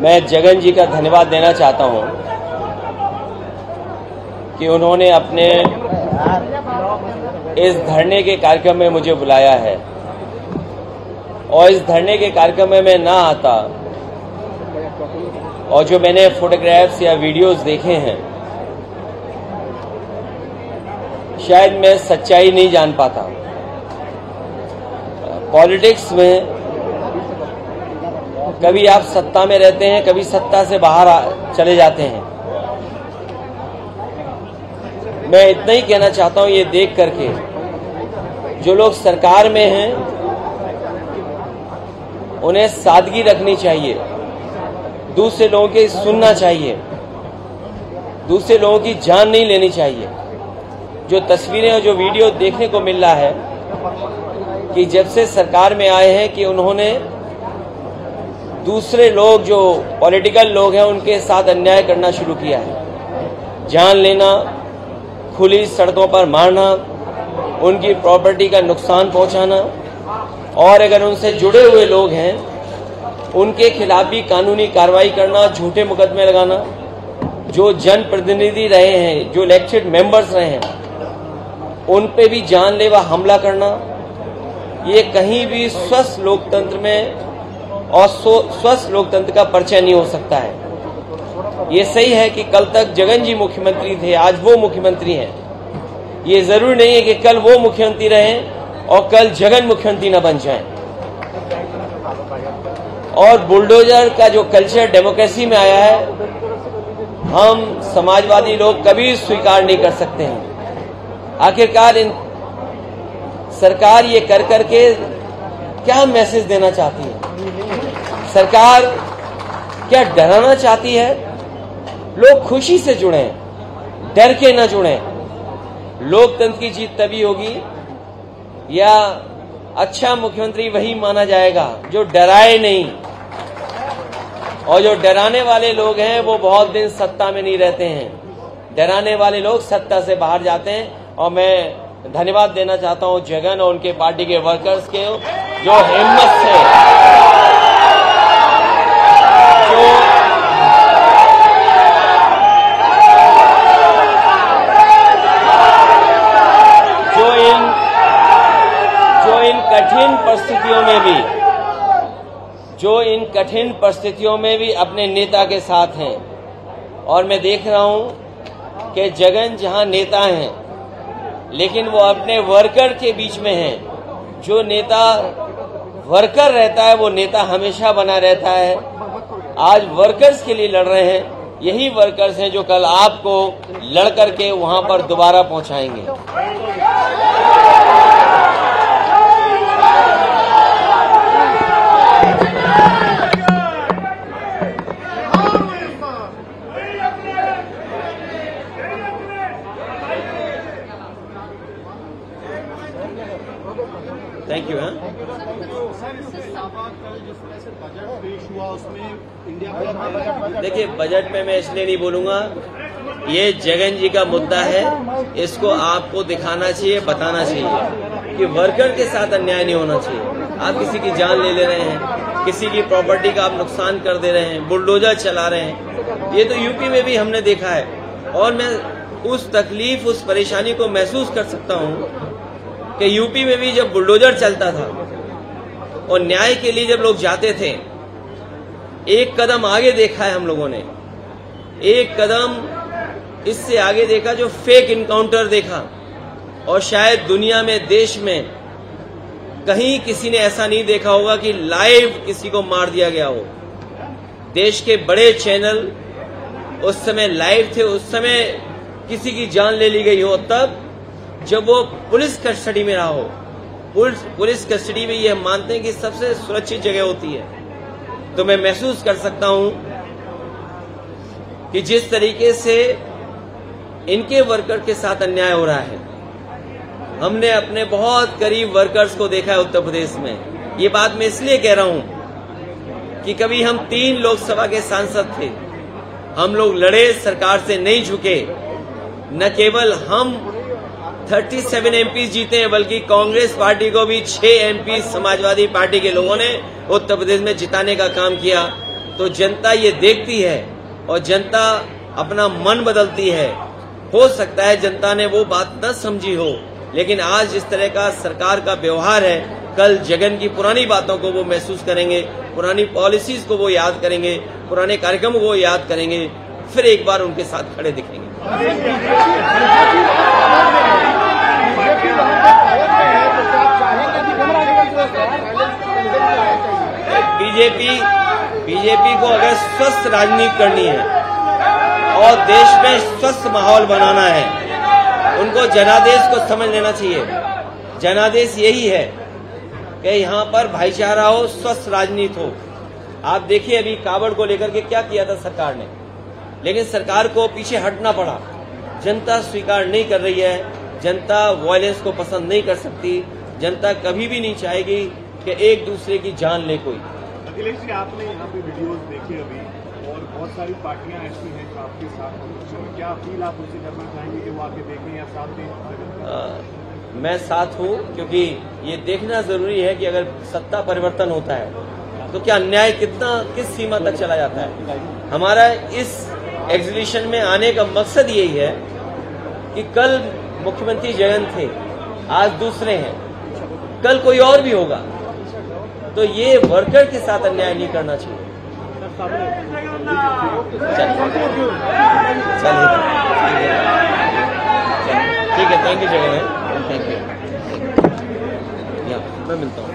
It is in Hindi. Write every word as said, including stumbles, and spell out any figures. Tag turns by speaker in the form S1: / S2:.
S1: मैं जगन जी का धन्यवाद देना चाहता हूं कि उन्होंने अपने इस धरने के कार्यक्रम में मुझे बुलाया है और इस धरने के कार्यक्रम में मैं ना आता और जो मैंने फोटोग्राफ्स या वीडियोस देखे हैं शायद मैं सच्चाई नहीं जान पाता। पॉलिटिक्स में कभी आप सत्ता में रहते हैं, कभी सत्ता से बाहर चले जाते हैं। मैं इतना ही कहना चाहता हूं, ये देख करके जो लोग सरकार में हैं उन्हें सादगी रखनी चाहिए, दूसरे लोगों की सुनना चाहिए, दूसरे लोगों की जान नहीं लेनी चाहिए। जो तस्वीरें और जो वीडियो देखने को मिल रहा है कि जब से सरकार में आए हैं कि उन्होंने दूसरे लोग जो पॉलिटिकल लोग हैं उनके साथ अन्याय करना शुरू किया है। जान लेना, खुली सड़कों पर मारना, उनकी प्रॉपर्टी का नुकसान पहुंचाना और अगर उनसे जुड़े हुए लोग हैं उनके खिलाफ भी कानूनी कार्रवाई करना, झूठे मुकदमे लगाना। जो जनप्रतिनिधि रहे हैं, जो इलेक्टेड मेंबर्स रहे हैं, उन पे भी जानलेवा हमला करना, ये कहीं भी स्वस्थ लोकतंत्र में और स्वस्थ लोकतंत्र का परिचय नहीं हो सकता है। ये सही है कि कल तक जगन जी मुख्यमंत्री थे, आज वो मुख्यमंत्री हैं। ये जरूरी नहीं है कि कल वो मुख्यमंत्री रहें और कल जगन मुख्यमंत्री न बन जाएं। और बुलडोजर का जो कल्चर डेमोक्रेसी में आया है, हम समाजवादी लोग कभी स्वीकार नहीं कर सकते हैं। आखिरकार इन सरकार ये कर करके क्या मैसेज देना चाहती है? सरकार क्या डराना चाहती है? लोग खुशी से जुड़ें, डर के न जुड़ें। लोकतंत्र की जीत तभी होगी या अच्छा मुख्यमंत्री वही माना जाएगा जो डराए नहीं। और जो डराने वाले लोग हैं वो बहुत दिन सत्ता में नहीं रहते हैं। डराने वाले लोग सत्ता से बाहर जाते हैं। और मैं धन्यवाद देना चाहता हूं जगन और उनके पार्टी के वर्कर्स के, जो हिम्मत से जो जो इन जो इन कठिन परिस्थितियों में भी जो इन कठिन परिस्थितियों में भी अपने नेता के साथ हैं। और मैं देख रहा हूं कि जगन जहां नेता हैं लेकिन वो अपने वर्कर के बीच में हैं। जो नेता वर्कर रहता है वो नेता हमेशा बना रहता है। आज वर्कर्स के लिए लड़ रहे हैं, यही वर्कर्स हैं जो कल आपको लड़ करके वहां पर दोबारा पहुंचाएंगे। Thank you. हाँ, देखिए बजट में मैं इसलिए नहीं बोलूंगा, ये जगन जी का मुद्दा है, इसको आपको दिखाना चाहिए, बताना चाहिए कि वर्कर के साथ अन्याय नहीं होना चाहिए। आप किसी की जान ले ले रहे हैं, किसी की प्रॉपर्टी का आप नुकसान कर दे रहे हैं, बुलडोजर चला रहे हैं। ये तो यूपी में भी हमने देखा है। और मैं उस तकलीफ, उस परेशानी को महसूस कर सकता हूँ कि यूपी में भी जब बुलडोजर चलता था और न्याय के लिए जब लोग जाते थे, एक कदम आगे देखा है हम लोगों ने, एक कदम इससे आगे देखा जो फेक इनकाउंटर देखा। और शायद दुनिया में, देश में कहीं किसी ने ऐसा नहीं देखा होगा कि लाइव किसी को मार दिया गया हो। देश के बड़े चैनल उस समय लाइव थे, उस समय किसी की जान ले ली गई हो, तब जब वो पुलिस कस्टडी में रहा हो। पुलिस पुलिस कस्टडी में ये हम मानते हैं कि सबसे सुरक्षित जगह होती है। तो मैं महसूस कर सकता हूं कि जिस तरीके से इनके वर्कर के साथ अन्याय हो रहा है, हमने अपने बहुत करीब वर्कर्स को देखा है उत्तर प्रदेश में। ये बात मैं इसलिए कह रहा हूं कि कभी हम तीन लोकसभा के सांसद थे, हम लोग लड़े, सरकार से नहीं झुके। न केवल हम सैंतीस एमपी जीते हैं बल्कि कांग्रेस पार्टी को भी छह एमपी समाजवादी पार्टी के लोगों ने उत्तर प्रदेश में जिताने का काम किया। तो तो जनता ये देखती है और जनता अपना मन बदलती है। हो सकता है जनता ने वो बात न समझी हो, लेकिन आज जिस तरह का सरकार का व्यवहार है, कल जगन की पुरानी बातों को वो महसूस करेंगे, पुरानी पॉलिसीज को वो याद करेंगे, पुराने कार्यक्रम को वो याद करेंगे, फिर एक बार उनके साथ खड़े दिखेंगे। बीजेपी बीजेपी को अगर स्वस्थ राजनीति करनी है और देश में स्वस्थ माहौल बनाना है, उनको जनादेश को समझ लेना चाहिए। जनादेश यही है कि यहाँ पर भाईचारा हो, स्वस्थ राजनीति हो। आप देखिए अभी कावड़ को लेकर के क्या किया था सरकार ने, लेकिन सरकार को पीछे हटना पड़ा। जनता स्वीकार नहीं कर रही है, जनता वायलेंस को पसंद नहीं कर सकती, जनता कभी भी नहीं चाहेगी कि एक दूसरे की जान ले कोई।
S2: अखिलेश जी, आपने यहाँ पे वीडियोस देखे अभी, और बहुत सारी पार्टियां ऐसी हैं जो आपके साथ हैं, क्या अपील आप उनसे करना चाहेंगे कि वो आके देखें या साथ दें?
S1: मैं साथ हूँ, क्योंकि ये देखना जरूरी है कि अगर सत्ता परिवर्तन होता है तो क्या अन्याय कितना किस सीमा तक चला जाता है। हमारा इस एग्जीबिशन में आने का मकसद यही है कि कल मुख्यमंत्री जगन थे, आज दूसरे हैं, कल कोई और भी होगा, तो ये वर्कर के साथ अन्याय नहीं करना चाहिए। चलिए ठीक है, thank you Jagan, thank you. मैं मिलता हूँ।